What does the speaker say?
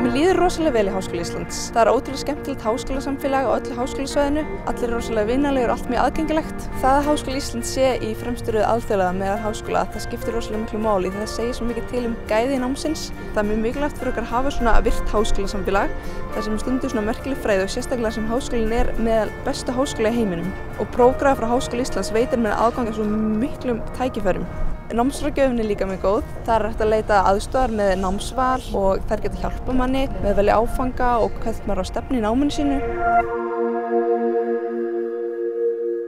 Mér líður rosalega vel í Háskóla Íslands. Það er ótrúlega skemmtilegt háskólasamfélag á öllu háskólasvæðinu. Allir rosalega vinalegur og allt mjög aðgengilegt. Það að Háskóli Íslands sé í fremstu röð alþjóðlega meðal háskóla, það skiptir rosalega miklu máli. Það segir svo mikið til gæði námsins. Það er mjög mikilvægt fyrir okkur að hafa svona virkt háskólasamfélag þar sem stundir svona merkileg fræði og sérstaklega sem háskólinn er meðal bestu háskóla í heiminum. Og prógramm frá Háskóla Íslands veitir mér aðgang að svo miklum tækifærum. Námsráðgjöfin er líka mjög góð. Það er hægt að leita aðstoðar með námsval og þær geta hjálpað manni með að velja áfanga og hvert maður á stefnu í náminu sínu.